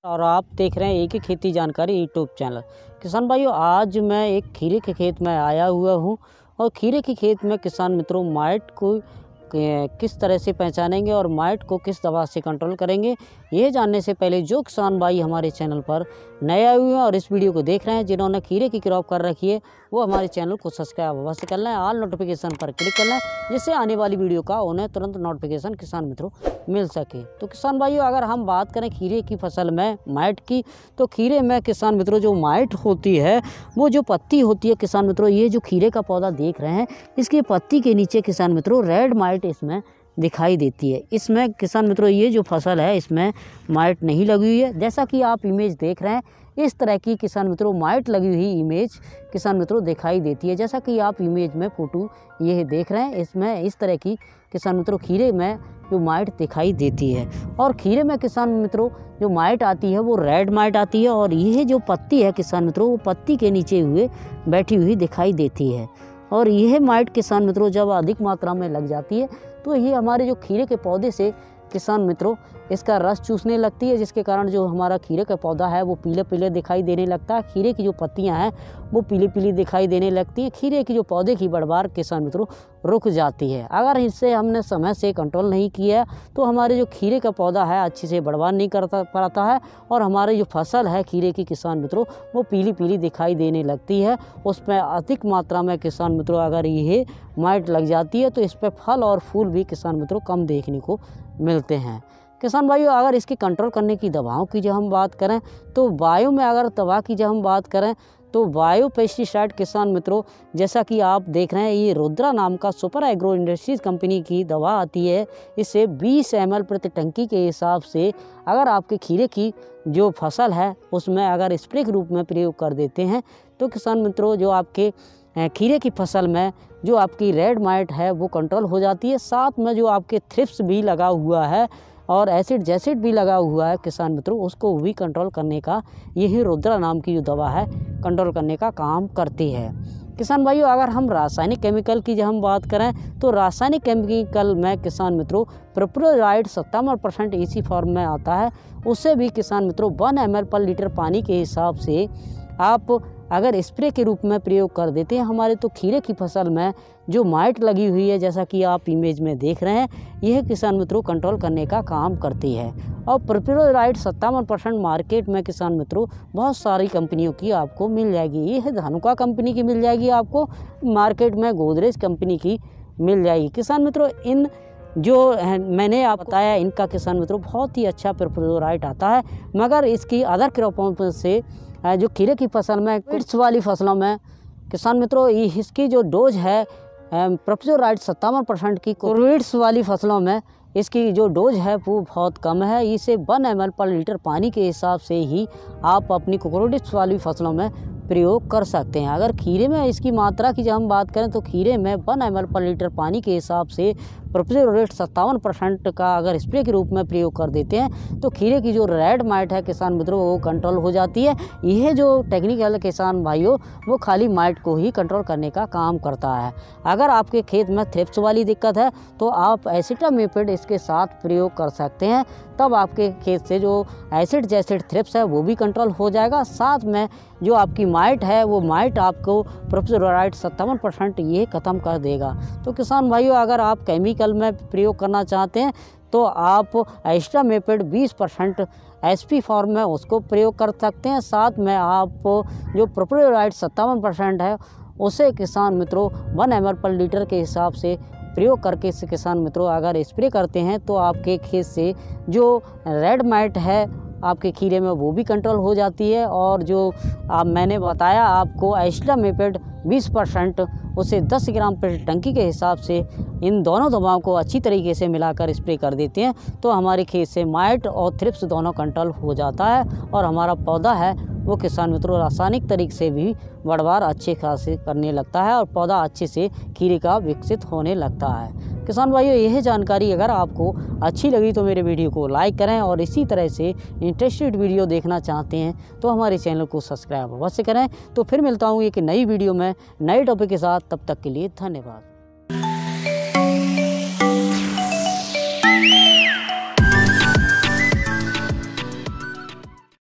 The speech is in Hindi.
और आप देख रहे हैं एक ही खेती जानकारी यूट्यूब चैनल। किसान भाइयों, आज मैं एक खीरे के खेत में आया हुआ हूं और खीरे के खेत में किसान मित्रों माइट को किस तरह से पहचानेंगे और माइट को किस दवा से कंट्रोल करेंगे, ये जानने से पहले जो किसान भाई हमारे चैनल पर नए आए हुए हैं और इस वीडियो को देख रहे हैं, जिन्होंने खीरे की क्रॉप कर रखी है, वो हमारे चैनल को सब्सक्राइब अवश्य कर लें, ऑल नोटिफिकेशन पर क्लिक कर लें, जिससे आने वाली वीडियो का उन्हें तुरंत नोटिफिकेशन किसान मित्रों मिल सके। तो किसान भाइयों, अगर हम बात करें खीरे की फसल में माइट की, तो खीरे में किसान मित्रों जो माइट होती है, वो जो पत्ती होती है किसान मित्रों, ये जो खीरे का पौधा देख रहे हैं, इसकी पत्ती के नीचे किसान मित्रों रेड माइट इसमें दिखाई देती है। इसमें किसान मित्रों ये जो फसल है, इसमें माइट नहीं लगी हुई है। जैसा कि आप इमेज देख रहे हैं, इस तरह की किसान मित्रों माइट लगी हुई इमेज किसान मित्रों दिखाई देती है। जैसा कि आप इमेज में फोटो ये देख रहे हैं, इसमें इस तरह की किसान मित्रों खीरे में जो माइट दिखाई देती है। और खीरे में किसान मित्रों जो माइट आती है वो रेड माइट आती है, और यह जो पत्ती है किसान मित्रों, वो पत्ती के नीचे हुए बैठी हुई दिखाई देती है। और यह माइट किसान मित्रों जब अधिक मात्रा में लग जाती है, तो ये हमारे जो खीरे के पौधे से किसान मित्रों इसका रस चूसने लगती है, जिसके कारण जो हमारा खीरे का पौधा है वो पीले पीले दिखाई देने लगता है। खीरे की जो पत्तियां हैं वो पीली पीली दिखाई देने लगती हैं। खीरे की जो पौधे की बढ़वार किसान मित्रों रुक जाती है। अगर इससे हमने समय से कंट्रोल नहीं किया तो हमारे जो खीरे का पौधा है अच्छे से बढ़वार नहीं करता पाता है, और हमारी जो फसल है खीरे की किसान मित्रों वो पीली पीली दिखाई देने लगती है। उसमें अधिक मात्रा में किसान मित्रों अगर ये माइट लग जाती है तो इस पर फल और फूल भी किसान मित्रों कम देखने को मिलते हैं। किसान भाइयों, अगर इसकी कंट्रोल करने की दवाओं की जब हम बात करें, तो बायो में अगर दवा की जब हम बात करें तो बायो पेस्टिसाइड किसान मित्रों, जैसा कि आप देख रहे हैं, ये रुद्रा नाम का सुपर एग्रो इंडस्ट्रीज कंपनी की दवा आती है। इससे 20 ml प्रति टंकी के हिसाब से अगर आपके खीरे की जो फसल है उसमें अगर स्प्रे के रूप में प्रयोग कर देते हैं, तो किसान मित्रों जो आपके खीरे की फसल में जो आपकी रेड माइट है वो कंट्रोल हो जाती है। साथ में जो आपके थ्रिप्स भी लगा हुआ है और एसिड जैसिड भी लगा हुआ है किसान मित्रों, उसको भी कंट्रोल करने का यही रुद्रा नाम की जो दवा है कंट्रोल करने का काम करती है। किसान भाइयों, अगर हम रासायनिक केमिकल की जब हम बात करें, तो रासायनिक केमिकल में किसान मित्रों प्रोप्लोराइड 57% इसी फॉर्म में आता है। उससे भी किसान मित्रों 1 ml पर लीटर पानी के हिसाब से आप अगर स्प्रे के रूप में प्रयोग कर देते हैं हमारे, तो खीरे की फसल में जो माइट लगी हुई है, जैसा कि आप इमेज में देख रहे हैं, यह किसान मित्रों कंट्रोल करने का काम करती है। और प्रोप्लोराइड 57% मार्केट में किसान मित्रों बहुत सारी कंपनियों की आपको मिल जाएगी। यह धानुका कंपनी की मिल जाएगी, आपको मार्केट में गोदरेज कंपनी की मिल जाएगी। किसान मित्रों इन जो मैंने आप बताया इनका किसान मित्रों बहुत ही अच्छा प्रोप्लोराइड आता है, मगर इसकी अदर क्रॉपों से जो खीरे की फसल में कुछ वाली फसलों में किसान मित्रों इसकी जो डोज है प्रोप्लोराइड 57% की, कोविड्स वाली फसलों में इसकी जो डोज है वो बहुत कम है। इसे 1 ml पर लीटर पानी के हिसाब से ही आप अपनी कोकोडिट्स वाली फसलों में प्रयोग कर सकते हैं। अगर खीरे में इसकी मात्रा की जब हम बात करें, तो खीरे में 1 ml पर लीटर पानी के हिसाब से प्रोप्लोराइड 57% का अगर स्प्रे के रूप में प्रयोग कर देते हैं, तो खीरे की जो रेड माइट है किसान मित्रों वो कंट्रोल हो जाती है। यह जो टेक्निकल किसान भाइयों वो खाली माइट को ही कंट्रोल करने का काम करता है। अगर आपके खेत में थ्रिप्स वाली दिक्कत है तो आप एसिटामिप्रिड इसके साथ प्रयोग कर सकते हैं, तब आपके खेत से जो एसिड जैसिड थ्रिप्स है वो भी कंट्रोल हो जाएगा। साथ में जो आपकी माइट है वो माइट आपको प्रोप्लोराइड 57% ये ख़त्म कर देगा। तो किसान भाइयों, अगर आप केमिकल में प्रयोग करना चाहते हैं तो आप एस्टामेपिड 20% SP फॉर्म में उसको प्रयोग कर सकते हैं। साथ में आप जो प्रोप्लोराइड 57% है उसे किसान मित्रों 1 ml पर लीटर के हिसाब से प्रयोग करके इस किसान मित्रों अगर स्प्रे करते हैं, तो आपके खेत से जो रेड माइट है आपके खीरे में वो भी कंट्रोल हो जाती है। और जो मैंने बताया आपको एस्टामेपिड 20% उसे 10 ग्राम प्रति टंकी के हिसाब से इन दोनों दवाओं को अच्छी तरीके से मिलाकर स्प्रे कर देते हैं, तो हमारे खेत से माइट और थ्रिप्स दोनों कंट्रोल हो जाता है, और हमारा पौधा है वो किसान मित्रों रासायनिक तरीके से भी बढ़वार अच्छे खासे करने लगता है, और पौधा अच्छे से खीरे का विकसित होने लगता है। किसान भाइयों, यह जानकारी अगर आपको अच्छी लगी तो मेरे वीडियो को लाइक करें, और इसी तरह से इंटरेस्टेड वीडियो देखना चाहते हैं तो हमारे चैनल को सब्सक्राइब अवश्य करें। तो फिर मिलता हूँ एक नई वीडियो में नए टॉपिक के साथ, तब तक के लिए धन्यवाद।